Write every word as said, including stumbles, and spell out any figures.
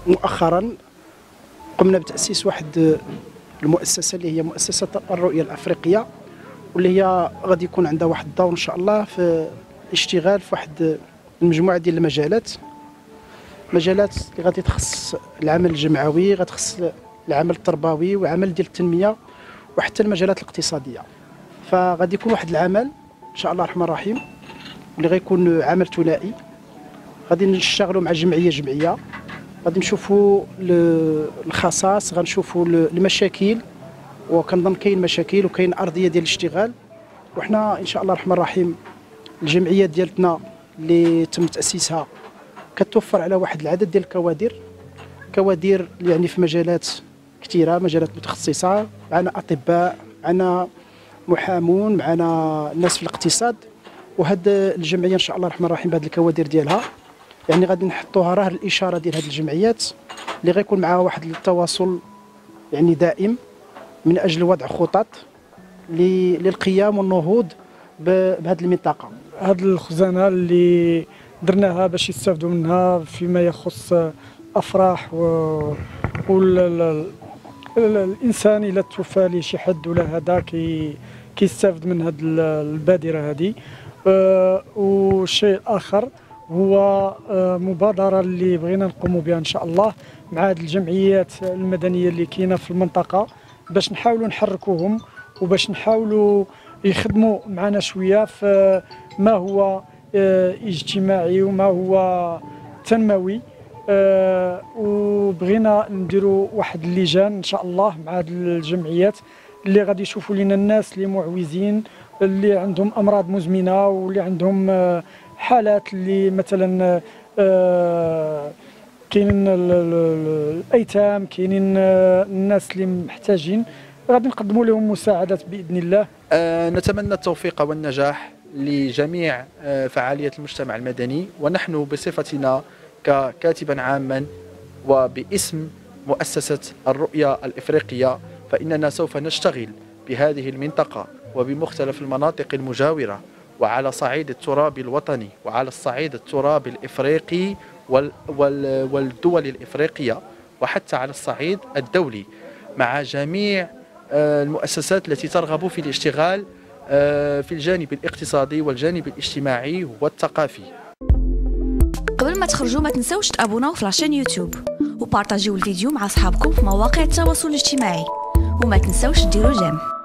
مؤخرا قمنا بتأسيس واحد المؤسسة اللي هي مؤسسة الرؤية الأفريقية، واللي هي غادي يكون عندها واحد الدور إن شاء الله في الاشتغال في واحد المجموعة ديال المجالات مجالات اللي غادي تخص العمل الجمعوي، غادي تخص العمل التربوي وعمل ديال التنمية وحتى المجالات الاقتصادية. فغادي يكون واحد العمل إن شاء الله الرحمن الرحيم اللي غيكون عمل ثنائي، غادي نشتغلوا مع جمعية جمعية، غادي نشوفوا الخصائص، غنشوفوا المشاكل، وكنظن كاين مشاكل وكاين ارضيه ديال الاشتغال. وحنا ان شاء الله الرحمن الرحيم الجمعيه ديالتنا اللي تم تاسيسها كتوفر على واحد العدد ديال الكوادر كوادر يعني في مجالات كثيره، مجالات متخصصه، معنا اطباء، معنا محامون، معنا الناس في الاقتصاد. وهاد الجمعيه ان شاء الله الرحمن الرحيم بهاد الكوادر ديالها يعني غادي نحطوها راه الاشاره ديال هاد الجمعيات اللي غيكون معها واحد التواصل يعني دائم من اجل وضع خطط للقيام والنهوض بهذه المنطقه. هذه الخزانه اللي درناها باش يستافدوا منها فيما يخص افراح و والانسان الا توفى ليه شي حد ولا هذا كي كيستافد من هذه البادره هذه. أه والشيء الاخر هو مبادره اللي بغينا نقوموا بها ان شاء الله مع هذه الجمعيات المدنيه اللي كاينه في المنطقه، باش نحاولوا نحركوهم وباش نحاولوا يخدموا معنا شويه في ما هو اجتماعي وما هو تنموي. وبغينا نديروا واحد اللجان ان شاء الله مع هذه الجمعيات اللي غادي يشوفوا لنا الناس اللي معوزين، اللي عندهم امراض مزمنه واللي عندهم حالات اللي مثلا آه كاينين الايتام، كاينين الناس اللي محتاجين، غادي نقدموا لهم مساعدات باذن الله. آه نتمنى التوفيق والنجاح لجميع آه فعاليات المجتمع المدني، ونحن بصفتنا ككاتبا عاما وباسم مؤسسة الرؤية الإفريقية فإننا سوف نشتغل بهذه المنطقة وبمختلف المناطق المجاورة، وعلى صعيد التراب الوطني وعلى الصعيد التراب الإفريقي والدول الإفريقية، وحتى على الصعيد الدولي مع جميع المؤسسات التي ترغب في الاشتغال في الجانب الاقتصادي والجانب الاجتماعي والثقافي. قبل ما تخرجوا ما تنسوش تابوناو في لاشين يوتيوب وبارطاجيو الفيديو مع اصحابكم في مواقع التواصل الاجتماعي، وما تنسوش ديروا جيم.